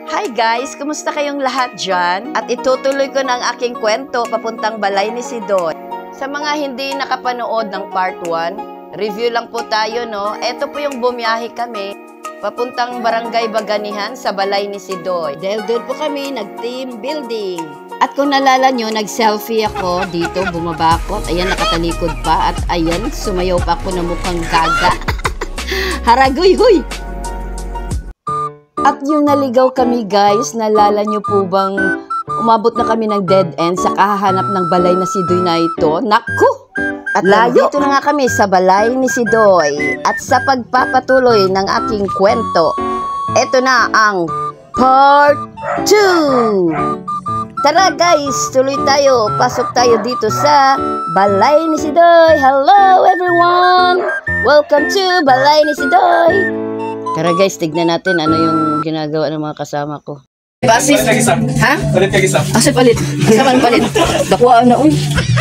Hi guys! Kumusta kayong lahat dyan? At itutuloy ko na ang aking kwento papuntang balay ni Sidoy. Sa mga hindi nakapanood ng part 1, review lang po tayo, no? Ito po yung bumiyahe kami papuntang Barangay Baganihan sa balay ni Sidoy. Dahil doon po kami nag-team building. At kung nalala nyo, nag-selfie ako dito, bumaba ako. At ayan, nakatalikod pa. At ayan, sumayaw pa ako na mukhang gaga. Haragoy, huy! At yung naligaw kami guys, nalala nyo po bang umabot na kami ng dead end sa kahahanap ng balay na Sidoy na ito? Naku! At layo! Dito na nga kami sa balay ni Sidoy. At sa pagpapatuloy ng aking kwento, ito na ang part 2! Tara guys, tuloy tayo. Pasok tayo dito sa balay ni Sidoy. Hello everyone! Welcome to balay ni Sidoy. Tara guys, tignan natin ano yung ginagawa ng mga kasama ko. Basis. Ha? Palit ka isa. Asa palit? Asa man palit? Dakwaan na uy.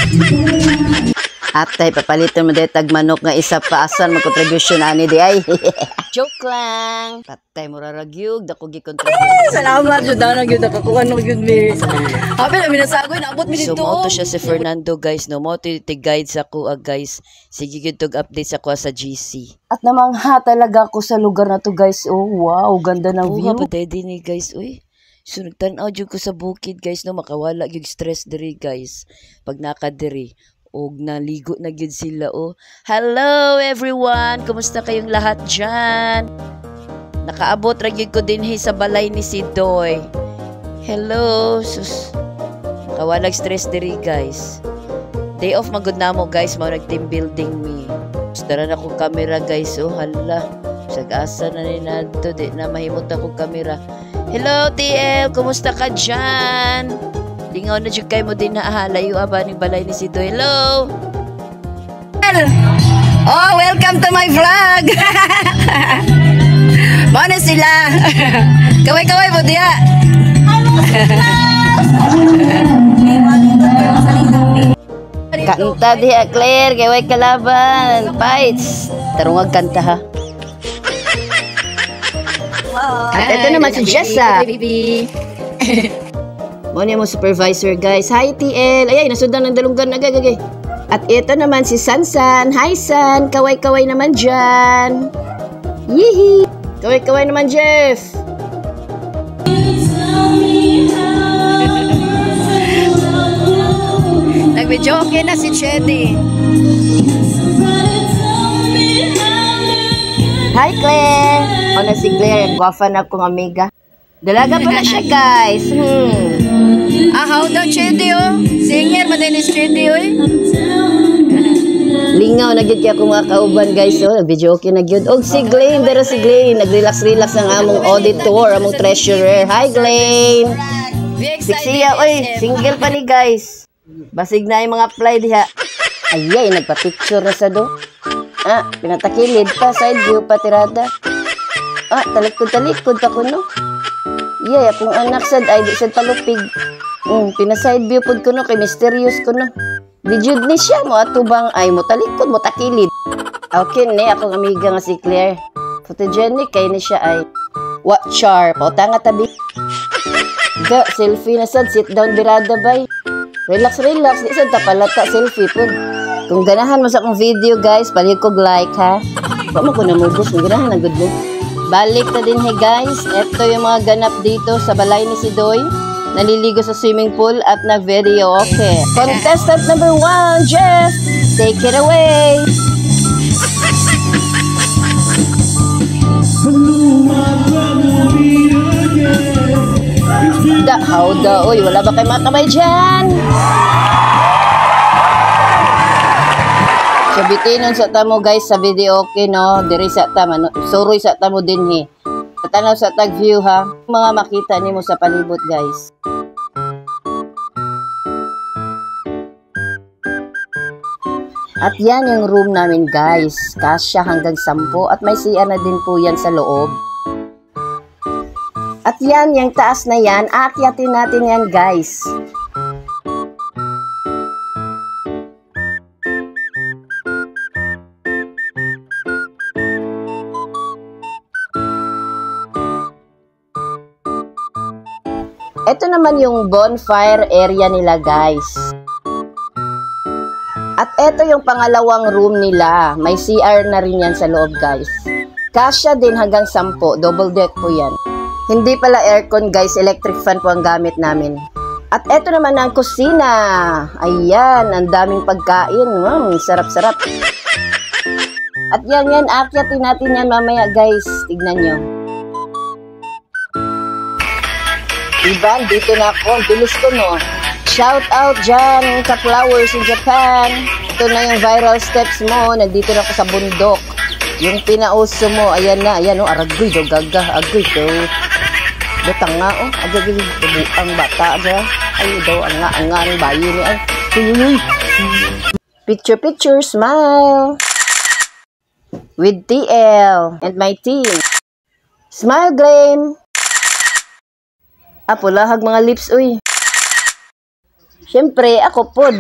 Atay, papalitan mo dahil tagmanok nga isa pa asan mag-contribution ani di ay. Joke lang. Patay mo raragyug, dako gi-contribute. Salamat jud na gyud nakakuha no gyud mi. Habi na minasagoy naabot mi dito. Sumoto siya si Fernando guys, no mo ti-guide sa kuha guys. Sige gyud tog update sa kuha sa GC. At namangha talaga ako sa lugar na to guys. Oh, wow, ganda ng view. Oo, patay din ni guys, uy. So nagtan-aw jud ko sa bukid guys, no makawala gyud stress diri guys. Pag nakadiri og naligo na gyud sila oh. Hello everyone, kumusta kayong lahat dyan? Nakaabot ra gyud ko din sa balay ni Sidoy. Hello, sus. Kawalag stress diri guys. Day off magud namo guys, mao nag team building me. Tara na ko camera guys oh, hala. Sag-asa na ni nadto di na mahimot ako camera. Hello TL, kumusta ka dyan? Lingaw na dyan kayo mo din na layo ba ni balay ni Sidoy. Hello! Oh, welcome to my vlog! Mana sila? Kaway-kaway mo diya! Kanta diya, Claire! Kaway kalaban! Fights! Tarungag kanta ha! At ito naman si Jessa! Muna mo supervisor guys. Hi TL. Ayay, nasundang ng dalunggan na gagagay. At ito naman si Sansan. Hi San. Kaway-kaway naman dyan. Yihi. Kaway-kaway naman Jeff. Nag-video okay na si Chedi. Hi Claire. O na si Claire. Guwafa na akong amiga. Dalaga pa na siya guys. How daw Chedi oh? Singer madalis Chedi oh. Lingaw na gyud kay ako mga kauban guys oh. Video okay na gyud. Og si Glenn, pero si Glenn nag-relax-relax ang among auditor, among treasurer. Hi Glenn. Siksiya oy, single pa ni guys. Basig na yung mga apply diha. Ayay, nagpa-picture na sa do. Pinatakilid pa, side view pa tirada. Talikod-talikod pa kuno. Yay, akong anak sad ay di sad palupig. Pinaside view pod ko no, kay mysterious ko no. Di jud ni siya mo atubang ay mo talikod mo takilid. Okay ni akong amiga nga si Claire. Photogenic kay ni siya ay watchar. Pauta nga tabi. Ga, selfie na sad, sit down birada bay. Relax, di sad tapalata selfie pod. Kung ganahan mo sa akong video guys, palikog like ha. Ba mo ko namugos, ganahan na good mo. Balik na din guys. Ito yung mga ganap dito sa balay ni Sidoy. Naliligo sa swimming pool at nag-video. Okay. Contestant number 1, Jeff. Take it away. How da? Uy, wala ba kayo makamay dyan? So, bitinon sa tamo guys sa video okay no. Diri sa tamo. Suroy sa tamo din he. Tatanaw sa tag view ha. Mga makita nimo sa palibot guys. At yan yung room namin guys. Kasya hanggang 10 at may CR na din po yan sa loob. At yan, yung taas na yan, aakyatin natin yan guys. Ito naman yung bonfire area nila, guys. At ito yung pangalawang room nila. May CR na rin yan sa loob, guys. Kasya din hanggang 10. Double deck po yan. Hindi pala aircon, guys. Electric fan po ang gamit namin. At ito naman ang kusina. Ayan, ang daming pagkain. Sarap-sarap. At yan, akyatin natin yan mamaya, guys. Tignan nyo. Diba, dito na ako. Ang bilis ko, no? Shout out dyan sa flowers in Japan. Ito na yung viral steps mo. Nandito na ako sa bundok. Yung pinauso mo, ayan na. Ayan, oh, aragoy daw, gaga. Agoy daw. Datang nga, oh. Agagay, ang bata dyan. Ay, daw, ang bayi ni. Ay, picture, smile. With TL and my team. Smile, Glenn. Pulahag mga lips, uy. Siyempre, ako pod.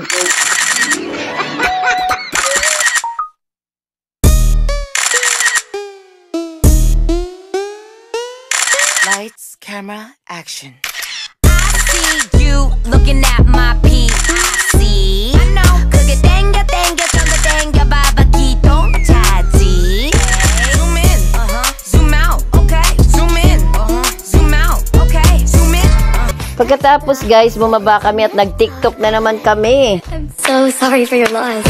Lights, camera, action. I see you looking at my PIC. I know. 그게 땡겨 바바기도 차지. Zoom in, zoom out, okay. Zoom in, zoom out, okay. Zoom in. Pagkatapos, guys, bumaba kami at nag-TikTok na naman kami. I'm so sorry for your loss.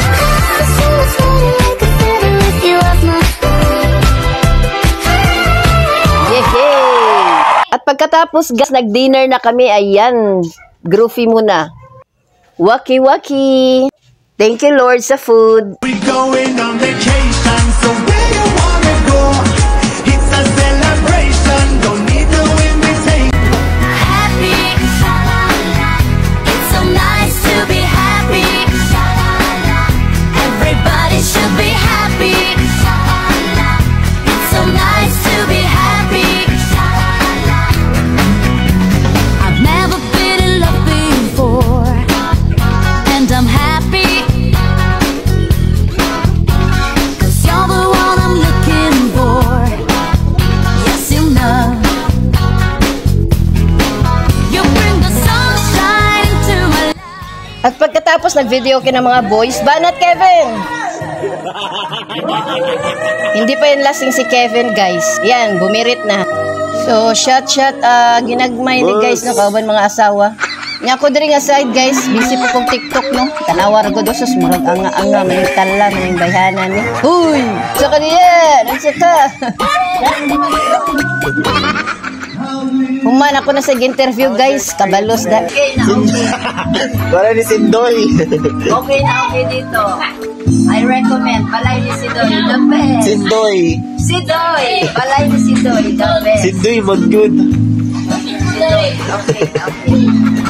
Yehey! At pagkatapos, guys, nag-dinner na kami. Ayan, groovy muna. Waki-waki. Thank you, Lord, sa food. We going on vacation, so where you wanna go? It's a celebration, don't need no invitation. Happy, it's so nice to be happy. Everybody should be happy. It's so nice to be happy. I've never been in love before, and I'm happy. At pagkatapos nag-video ng mga boys, banat Kevin! Hindi pa yan lasing si Kevin, guys. Yan, bumirit na. So, shot, ginagmay ni guys, no, kauban mga asawa. Nga ko diri nga side, guys, busy po kong TikTok, no. Tanawar ko dosos, murag anga-anga, may tala, may bayhanan, ni. Huy! Sa kanila! Nagsaka! Human ako na sa interview, guys. Kabalos da. Okay na, okay. Para ni Sindoy. Okay na, okay dito. I recommend. Balay ni Sidoy, the best. Sindoy. Sidoy! Balay ni Sidoy, the best. Sindoy, mod good. Sidoy. Okay, okay.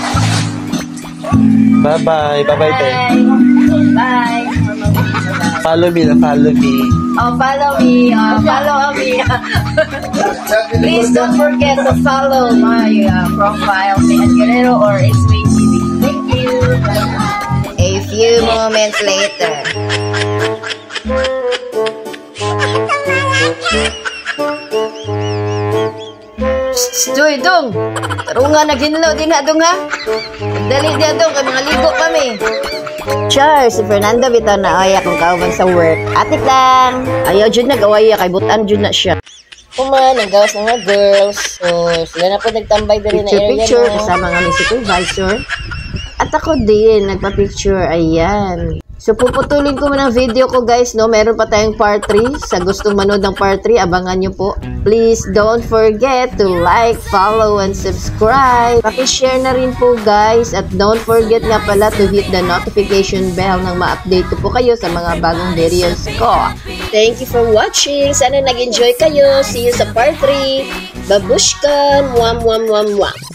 Bye-bye. Bye-bye, te. Bye. Follow me. Oh, follow me. Follow me. Please don't forget to follow my profile, Mian Guerrero or X-Way TV. Thank you. A few moments later. Stoy dong. Tarunga naghinlo din na dong ha. Dali dia dong kay mga ligo kami. Charles, si Fernando bitaw na ay akong kauban sa work. Atik lang. Ayaw jud nag-awaya kay butan jud na siya. Kuman, nagawas ng mga girls. So, sila na po nagtambay din na area. Picture kasama nga ni supervisor. At ako din, nagpa-picture. Ayan. So, puputulin ko muna ang video ko, guys, no? Meron pa tayong part 3. Sa gustong manood ng part 3, abangan nyo po. Please don't forget to like, follow, and subscribe. Paki-share na rin po, guys. At don't forget nga pala to hit the notification bell nang ma-update ko po kayo sa mga bagong videos ko. Thank you for watching. Sana nag-enjoy kayo. See you sa part 3. Babushkan! Mwah, mwah, mwah, mwah.